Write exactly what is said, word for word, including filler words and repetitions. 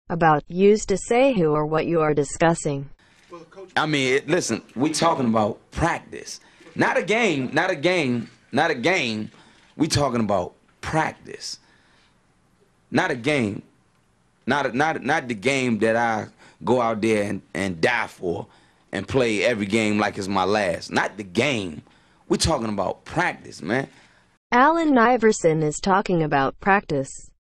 About used to say who or what you are discussing. I mean, it, listen, we talking about practice. Not a game, not a game, not a game. We talking about practice. Not a game. Not a, not not the game that I go out there and, and die for and play every game like it's my last. Not the game. We talking about practice, man. Allen Iverson is talking about practice.